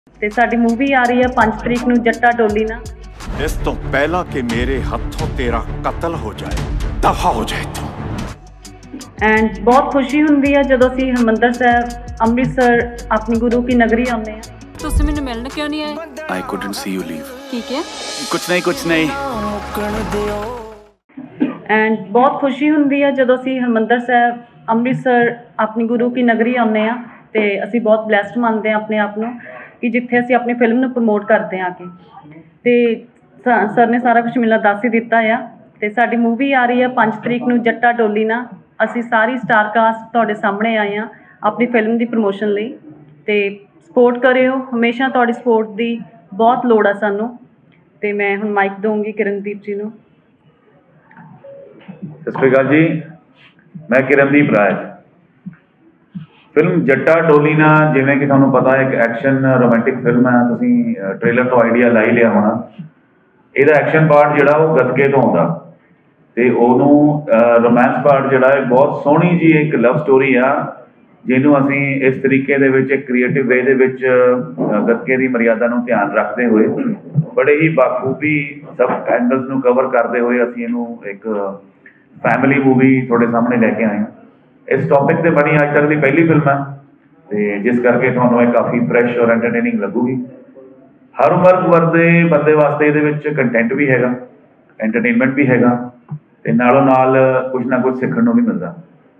ਤੇ ਸਾਡੀ ਮੂਵੀ ਆ ਰਹੀ ਹੈ 5 ਤਰੀਕ ਨੂੰ ਜੱਟਾ ਡੋਲੀ ਨਾ। ਇਸ ਤੋਂ ਪਹਿਲਾਂ ਕਿ ਮੇਰੇ ਹੱਥੋਂ ਤੇਰਾ ਕਤਲ ਹੋ ਜਾਏ, ਦਫਾ ਹੋ ਜਾਏ ਤੂੰ। ਐਂਡ ਬਹੁਤ ਖੁਸ਼ੀ ਹੁੰਦੀ ਹੈ ਜਦੋਂ ਅਸੀਂ ਹਰਿਮੰਦਰ ਸਾਹਿਬ ਅੰਮ੍ਰਿਤਸਰ ਆਪਣੀ ਗੁਰੂ ਕੀ ਨਗਰੀ ਆਉਂਦੇ ਹਾਂ। ਤੁਸੀਂ ਮੈਨੂੰ ਮਿਲਣ ਕਿਉਂ ਨਹੀਂ ਆਏ? I couldn't see you leave। ਠੀਕ ਹੈ, ਕੁਛ ਨਹੀਂ। ਐਂਡ ਬਹੁਤ ਖੁਸ਼ੀ ਹੁੰਦੀ ਹੈ ਜਦੋਂ ਅਸੀਂ ਹਰਿਮੰਦਰ ਸਾਹਿਬ ਅੰਮ੍ਰਿਤਸਰ ਆਪਣੀ ਗੁਰੂ ਕੀ ਨਗਰੀ ਆਉਂਦੇ ਹਾਂ ਤੇ ਅਸੀਂ ਬਹੁਤ ਬਲੈਸਡ ਮੰਨਦੇ ਹਾਂ ਆਪਣੇ ਆਪ ਨੂੰ ਕਿ ਜਿੱਥੇ ਅਸੀਂ ਆਪਣੀ ਫਿਲਮ ਨੂੰ ਪ੍ਰਮੋਟ ਕਰਦੇ ਹਾਂ ਕਿ ਤੇ ਸਰ ਨੇ ਸਾਰਾ ਕੁਝ ਮੈਨੂੰ ਦੱਸ ਹੀ ਦਿੱਤਾ ਆ। ਤੇ ਸਾਡੀ ਮੂਵੀ ਆ ਰਹੀ ਹੈ 5 ਤਰੀਕ ਨੂੰ ਜੱਟਾ ਡੋਲੀ ਨਾ। ਅਸੀਂ ਸਾਰੀ ਸਟਾਰ ਕਾਸਟ ਤੁਹਾਡੇ ਸਾਹਮਣੇ ਆਏ ਹਾਂ ਆਪਣੀ ਫਿਲਮ ਦੀ ਪ੍ਰਮੋਸ਼ਨ ਲਈ ਤੇ ਸਪੋਰਟ ਕਰਿਓ ਹਮੇਸ਼ਾ। ਤੁਹਾਡੀ ਸਪੋਰਟ ਦੀ ਬਹੁਤ ਲੋੜ ਆ ਸਾਨੂੰ। ਤੇ ਮੈਂ ਹੁਣ ਮਾਈਕ ਦਊਂਗੀ ਕਿਰਨਦੀਪ ਜੀ ਨੂੰ। ਸਤਿ ਸ਼੍ਰੀ ਅਕਾਲ ਜੀ, ਮੈਂ ਕਿਰਨਦੀਪ ਰਾਜ। ਫਿਲਮ ਜੱਟਾ ਡੋਲੀ ਨਾ ਜਿਵੇਂ ਕਿ ਤੁਹਾਨੂੰ ਪਤਾ ਇੱਕ ਐਕਸ਼ਨ ਰੋਮਾਂਟਿਕ ਫਿਲਮ ਹੈ। ਤੁਸੀਂ ਟ੍ਰੇਲਰ ਤੋਂ ਆਈਡੀਆ ਲਾ ਹੀ ਲਿਆ ਹੋਣਾ। ਇਹਦਾ ਐਕਸ਼ਨ ਪਾਰਟ ਜਿਹੜਾ ਉਹ ਗੱਤਕੇ ਤੋਂ ਆਉਂਦਾ ਤੇ ਉਹਨੂੰ ਰੋਮਾਂਸ ਪਾਰਟ ਜਿਹੜਾ ਹੈ ਬਹੁਤ ਸੋਹਣੀ ਜੀ ਇੱਕ ਲਵ ਸਟੋਰੀ ਆ ਜਿਹਨੂੰ ਅਸੀਂ ਇਸ ਤਰੀਕੇ ਦੇ ਵਿੱਚ ਇੱਕ ਕ੍ਰੀਏਟਿਵ ਵੇ ਦੇ ਵਿੱਚ ਗੱਤਕੇ ਦੀ ਮਰਿਆਦਾ ਨੂੰ ਧਿਆਨ ਰੱਖਦੇ ਹੋਏ ਬੜੇ ਹੀ ਬਾਖੂਬੀ ਸਭ ਐਂਗਲਸ ਨੂੰ ਕਵਰ ਕਰਦੇ ਹੋਏ ਅਸੀਂ ਇਹਨੂੰ ਇੱਕ ਫੈਮਿਲੀ ਮੂਵੀ ਤੁਹਾਡੇ ਸਾਹਮਣੇ ਲੈ ਕੇ ਆਏ ਹਾਂ। ਇਸ ਟੌਪਿਕ 'ਤੇ ਬਣੀ ਅੱਜ ਤੱਕ ਦੀ ਪਹਿਲੀ ਫਿਲਮ ਹੈ ਤੇ ਜਿਸ ਕਰਕੇ ਤੁਹਾਨੂੰ ਇਹ ਕਾਫੀ ਫਰੈਸ਼ ਔਰ ਐਂਟਰਟੇਨਿੰਗ ਲੱਗੂਗੀ। ਹਰ ਉਮਰ ਵਰਗ ਦੇ ਬੰਦੇ ਵਾਸਤੇ ਇਹਦੇ ਵਿੱਚ ਕੰਟੈਂਟ ਵੀ ਹੈਗਾ, ਐਂਟਰਟੇਨਮੈਂਟ ਵੀ ਹੈਗਾ ਤੇ ਨਾਲੋਂ ਨਾਲ ਕੁਝ ਨਾ ਕੁਝ ਸਿੱਖਣ ਨੂੰ ਵੀ ਮਿਲਦਾ।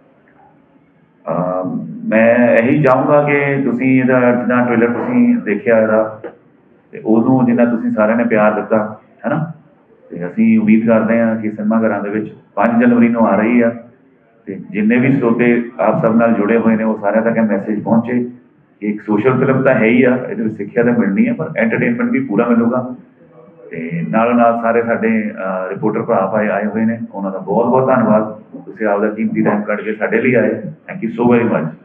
ਮੈਂ ਇਹੀ ਚਾਹੂੰਗਾ ਕਿ ਤੁਸੀਂ ਇਹਦਾ ਜਿੱਦਾਂ ਟ੍ਰੇਲਰ ਤੁਸੀਂ ਦੇਖਿਆ ਇਹਦਾ ਤੇ ਉਹਨੂੰ ਜਿੰਨਾ ਤੁਸੀਂ ਸਾਰਿਆਂ ਨੇ ਪਿਆਰ ਦਿੱਤਾ ਹੈ ਨਾ, ਤੇ ਅਸੀਂ ਉਮੀਦ ਕਰਦੇ ਹਾਂ ਕਿ ਸਿਨੇਮਾ ਘਰਾਂ ਦੇ ਵਿੱਚ 5 ਜਨਵਰੀ ਨੂੰ ਆ ਰਹੀ ਆ ਤੇ ਜਿੰਨੇ ਵੀ ਸਰੋਤੇ ਆਪ ਸਭ ਨਾਲ ਜੁੜੇ ਹੋਏ ਨੇ ਉਹ ਸਾਰਿਆਂ ਤੱਕ ਇਹ ਮੈਸੇਜ ਪਹੁੰਚੇ ਕਿ ਇੱਕ ਸੋਸ਼ਲ ਫਿਲਮ ਤਾਂ ਹੈ ਹੀ ਆ, ਇਹਦੇ ਵਿੱਚ ਸਿੱਖਿਆ ਤਾਂ ਮਿਲਣੀ ਹੈ ਪਰ ਐਂਟਰਟੇਨਮੈਂਟ ਵੀ ਪੂਰਾ ਮਿਲੂਗਾ। ਤੇ ਨਾਲੋਂ ਨਾਲ ਸਾਰੇ ਸਾਡੇ ਰਿਪੋਰਟਰ ਭਰਾ ਆਏ ਹੋਏ ਨੇ, ਉਹਨਾਂ ਦਾ ਬਹੁਤ ਬਹੁਤ ਧੰਨਵਾਦ। ਤੁਸੀਂ ਆਪਦਾ ਕੀਮਤੀ ਟਾਈਮ ਕੱਢ ਕੇ ਸਾਡੇ ਲਈ ਆਏ। Thank you so very much.